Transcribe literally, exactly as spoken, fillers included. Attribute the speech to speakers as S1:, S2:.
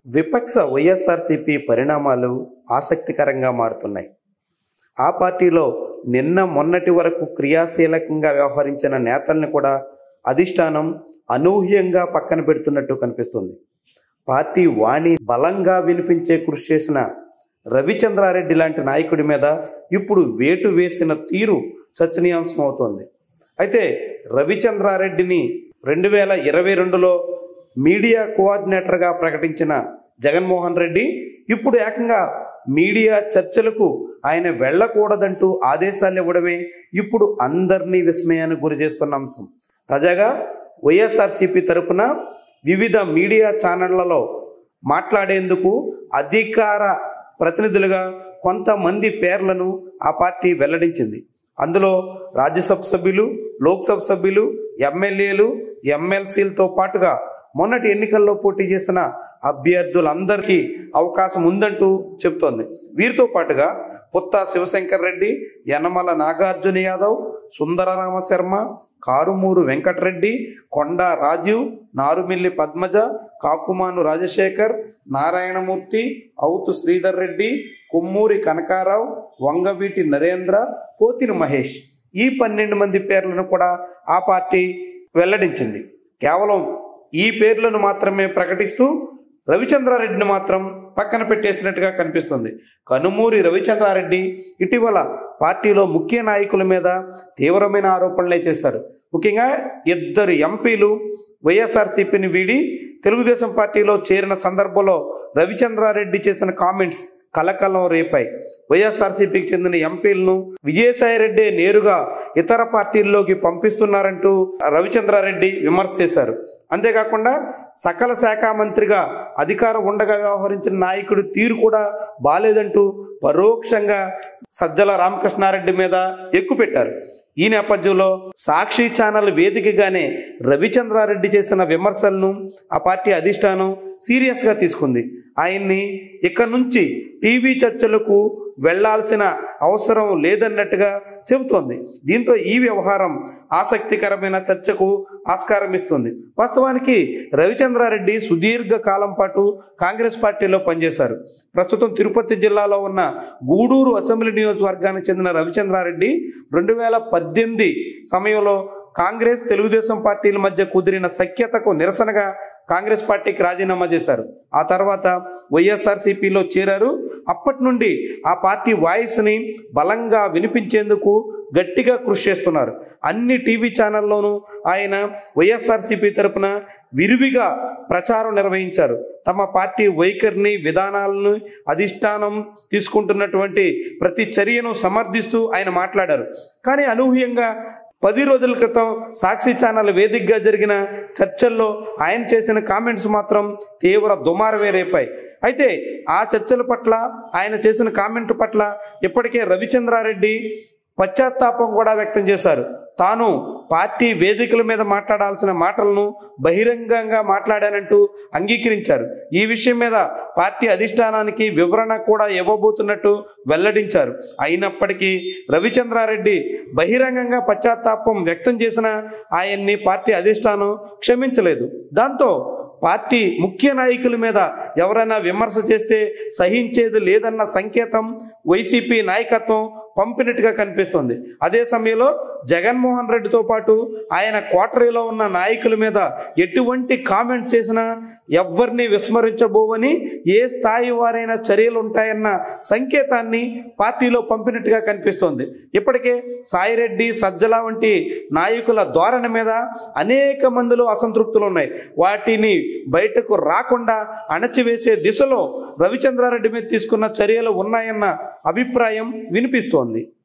S1: విపక్ష వైఎస్ఆర్సీపీ పరిణామాలు ఆసక్తికరంగా మారుతున్నాయి. ఆ పార్టీలో నిన్న మొన్నటి వరకు క్రియాశీలకంగా వ్యవహరించిన నేతల్ని కూడా అధిష్టానం అనూహ్యంగా పక్కన పెడుతున్నట్టు కనిపిస్తుంది. పార్టీ వాణి బలంగా వినిపించే కృషి చేసిన రవిచంద్రారెడ్డి లాంటి నాయకుడి మీద ఇప్పుడు వేటు వేసిన తీరు చర్చనీయాంశం అవుతోంది. అయితే రవిచంద్రారెడ్డిని రెండు వేల ఇరవై రెండులో మీడియా కోఆర్డినేటర్గా ప్రకటించిన జగన్మోహన్ రెడ్డి ఇప్పుడు ఏకంగా మీడియా చర్చలకు ఆయన వెళ్ళకూడదంటూ ఆదేశాలు ఇవ్వడమే ఇప్పుడు అందరినీ విస్మయానికి గురి చేస్తున్న అంశం. తాజాగా వైఎస్ఆర్సీపీ తరపున వివిధ మీడియా ఛానళ్లలో మాట్లాడేందుకు అధికార ప్రతినిధులుగా కొంతమంది పేర్లను ఆ పార్టీ వెల్లడించింది. అందులో రాజ్యసభ సభ్యులు, లోక్సభ సభ్యులు, ఎమ్మెల్యేలు, ఎమ్మెల్సీలతో పాటుగా మొన్నటి ఎన్నికల్లో పోటీ చేసిన అభ్యర్థులందరికీ అవకాశం ఉందంటూ చెబుతోంది. వీరితో పాటుగా పుత్తా శివశంకర్ రెడ్డి, యనమల నాగార్జున యాదవ్, సుందరరామ శర్మ, కారుమూరు వెంకటరెడ్డి, కొండా రాజీవ్, నారుమిల్లి పద్మజ, కాకుమాను రాజశేఖర్, నారాయణమూర్తి, అవుతు శ్రీధర్ రెడ్డి, కొమ్మూరి కనకారావు, వంగవీటి నరేంద్ర, పోతిరి మహేష్ ఈ పన్నెండు మంది పేర్లను కూడా ఆ పార్టీ వెల్లడించింది. కేవలం ఈ పేర్లను మాత్రమే ప్రకటిస్తూ రవిచంద్రారెడ్డిని మాత్రం పక్కన పెట్టేసినట్టుగా కనిపిస్తుంది. కనుమూరి రవిచంద్రారెడ్డి ఇటీవల పార్టీలో ముఖ్య నాయకుల మీద తీవ్రమైన ఆరోపణలే చేశారు. ముఖ్యంగా ఇద్దరు ఎంపీలు వైఎస్ఆర్సీపీని వీడి తెలుగుదేశం పార్టీలో చేరిన సందర్భంలో రవిచంద్రారెడ్డి చేసిన కామెంట్స్ కలకలం రేపాయి. వైఎస్ఆర్సీపీకి చెందిన ఎంపీలను విజయసాయిరెడ్డి నేరుగా ఇతర పార్టీల్లోకి పంపిస్తున్నారంటూ రవిచంద్రారెడ్డి విమర్శ చేశారు. అంతేకాకుండా సకల శాఖ మంత్రిగా అధికారం ఉండగా వ్యవహరించిన నాయకుడి తీరు కూడా బాలేదంటూ పరోక్షంగా సజ్జల రామకృష్ణారెడ్డి మీద ఎక్కుపెట్టారు. ఈ నేపథ్యంలో సాక్షి ఛానల్ వేదికగానే రవిచంద్రారెడ్డి చేసిన విమర్శలను ఆ పార్టీ అధిష్టానం సీరియస్గా తీసుకుంది. ఆయన్ని ఇక్కడి నుంచి టీవీ చర్చలకు వెళ్లాల్సిన అవసరం లేదన్నట్టుగా చెబుతోంది. దీంతో ఈ వ్యవహారం ఆసక్తికరమైన చర్చకు ఆస్కారం ఇస్తుంది. వాస్తవానికి రవిచంద్రారెడ్డి సుదీర్ఘ కాలం పాటు కాంగ్రెస్ పార్టీలో పనిచేశారు. ప్రస్తుతం తిరుపతి జిల్లాలో ఉన్న గూడూరు అసెంబ్లీ నియోజకవర్గానికి చెందిన రవిచంద్రారెడ్డి రెండు వేల పద్దెనిమిది సమయంలో కాంగ్రెస్ తెలుగుదేశం పార్టీల మధ్య కుదిరిన సఖ్యతకు నిరసనగా కాంగ్రెస్ పార్టీకి రాజీనామా చేశారు. ఆ తర్వాత వైఎస్ఆర్సీపీలో చేరారు. అప్పటి నుండి ఆ పార్టీ వాయిస్ని బలంగా వినిపించేందుకు గట్టిగా కృషి చేస్తున్నారు. అన్ని టీవీ ఛానల్లోనూ ఆయన వైఎస్ఆర్సీపీ తరపున విరివిగా ప్రచారం నిర్వహించారు. తమ పార్టీ వైఖరిని, విధానాలను, అధిష్టానం తీసుకుంటున్నటువంటి ప్రతి చర్యను సమర్థిస్తూ ఆయన మాట్లాడారు. కానీ అనూహ్యంగా పది రోజుల క్రితం సాక్షి ఛానల్ వేదికగా జరిగిన చర్చల్లో ఆయన చేసిన కామెంట్స్ మాత్రం తీవ్ర దుమారమే రేపాయి. అయితే ఆ చర్చల పట్ల, ఆయన చేసిన కామెంట్ పట్ల ఇప్పటికే రవిచంద్రారెడ్డి పశ్చాత్తాపం కూడా వ్యక్తం చేశారు. తాను పార్టీ వేదికల మీద మాట్లాడాల్సిన మాటలను బహిరంగంగా మాట్లాడానంటూ అంగీకరించారు. ఈ విషయం మీద పార్టీ అధిష్టానానికి వివరణ కూడా ఇవ్వబోతున్నట్టు వెల్లడించారు. అయినప్పటికీ రవిచంద్రారెడ్డి బహిరంగంగా పశ్చాత్తాపం వ్యక్తం చేసిన ఆయన్ని పార్టీ అధిష్టానం క్షమించలేదు. దాంతో పార్టీ ముఖ్య నాయకుల మీద ఎవరైనా విమర్శ చేస్తే సహించేది లేదన్న సంకేతం వైసీపీ నాయకత్వం పంపినట్టుగా కనిపిస్తుంది. అదే సమయంలో జగన్మోహన్ రెడ్డితో పాటు ఆయన కోటరీలో ఉన్న నాయకుల మీద ఎటువంటి కామెంట్ చేసినా ఎవరిని విస్మరించబోవని, ఏ స్థాయి వారైనా చర్యలు ఉంటాయన్న సంకేతాన్ని పార్టీలో పంపినట్టుగా కనిపిస్తోంది. ఇప్పటికే సాయిరెడ్డి, సజ్జల వంటి నాయకుల ధోరణి మీద అనేక మందిలో అసంతృప్తులు ఉన్నాయి. వాటిని బయటకు రాకుండా అణచివేసే దిశలో రవిచంద్రారెడ్డి మీద తీసుకున్న చర్యలు ఉన్నాయన్న అభిప్రాయం వినిపిస్తోంది.